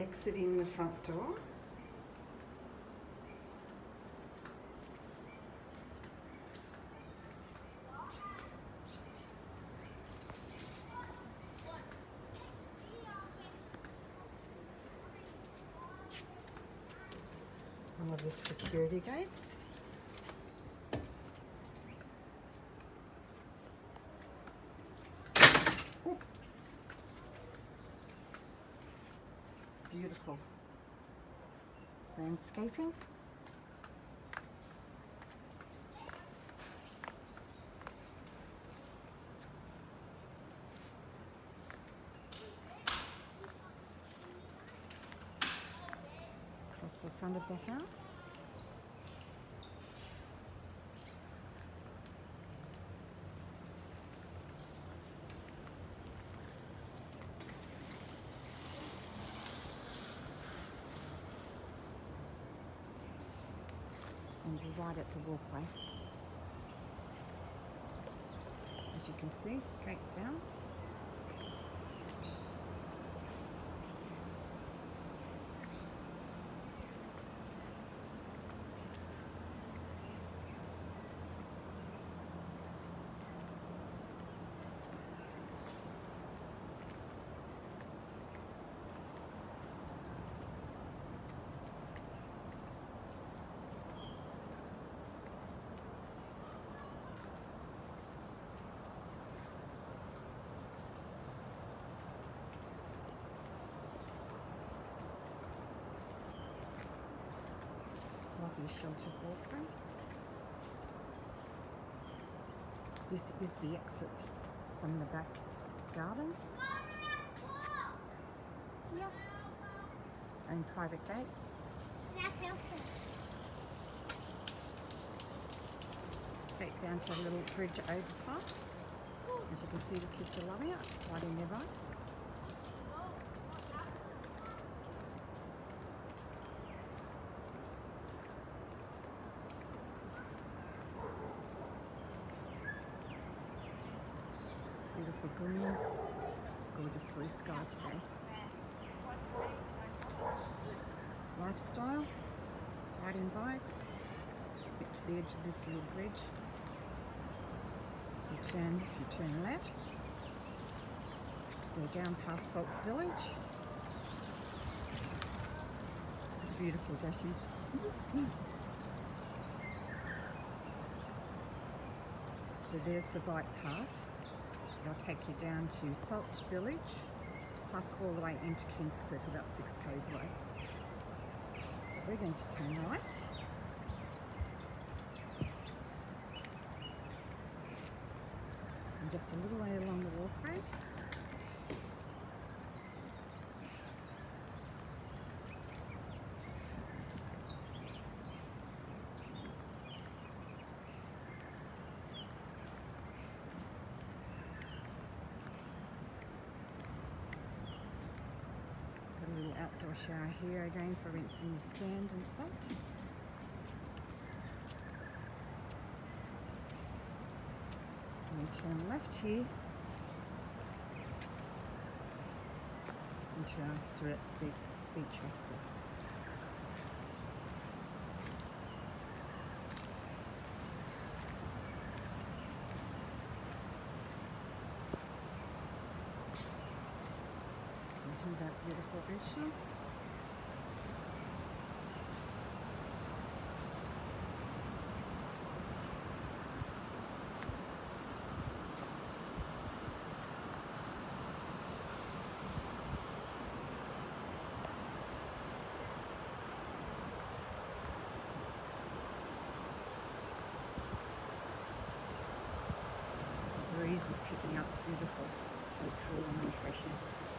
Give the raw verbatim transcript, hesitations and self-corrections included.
Exiting the front door. One of the security gates. Ooh. Beautiful landscaping. Across the front of the house. And you're right at the walkway. As you can see, straight down. Lovely sheltered walkway. This is the exit from the back garden. Yep. And private gate. Straight down to a little bridge overpass. As you can see, the kids are loving it, riding their bikes. Beautiful green, gorgeous blue sky today. Lifestyle, riding bikes, get to the edge of this little bridge. You turn, if you turn left, go down past Salt Village. Beautiful dashies. So there's the bike path. They'll take you down to Salt Village, plus all the way into Kingscliff, about six k's away. We're going to turn right. And just a little way along the walkway. Outdoor shower here again for rinsing the sand and salt. And we turn left here into our direct beach access. That beautiful ocean. The breeze is picking up beautiful, so cool and refreshing.